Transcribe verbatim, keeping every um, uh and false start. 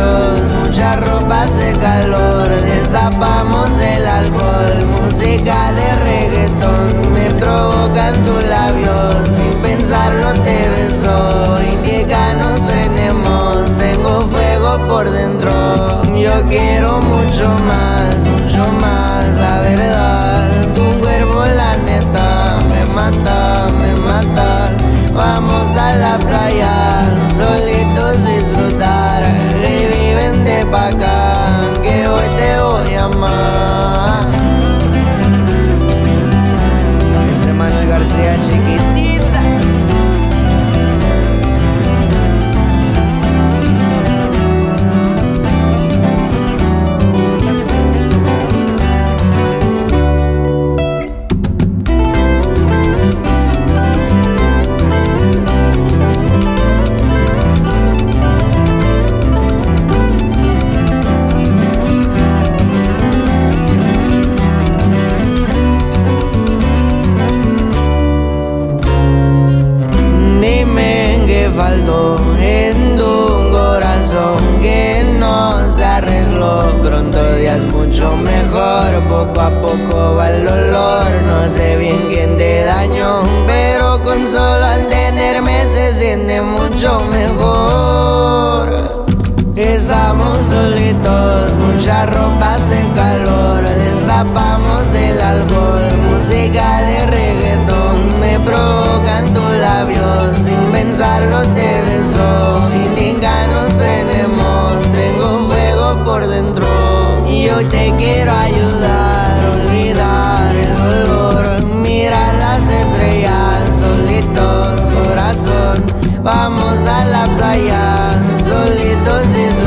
solitos, mucha ropa hace calor. Destapamos el alcohol, música de reggaetón. Me provocan tus labios, sin pensarlo te beso. Indica nos prendemos, tengo fuego por dentro. Yo quiero mucho más, mucho más, la verdad. Tu cuerpo la neta me mata, me mata. Vamos a la playa, solitos disfrutar. Baby, vente pa' acá, que hoy te voy a amar. Ese Manuel García chiquitita. Faltó en tu corazón que no se arregló. Pronto días mucho mejor, poco a poco va el dolor. No sé bien quién te dañó, pero con solo al tenerme se siente mucho mejor. Estamos solitos, mucha ropa hace calor. Destapamos el alcohol, música de reggaetón. Me provocan tus labios, sin pensarlo te beso. Indica nos prendemos, tengo fuego por dentro. Y yo te quiero ayudar, olvidar el dolor. Mirar las estrellas, solitos, corazón. Vamos a la playa, solitos y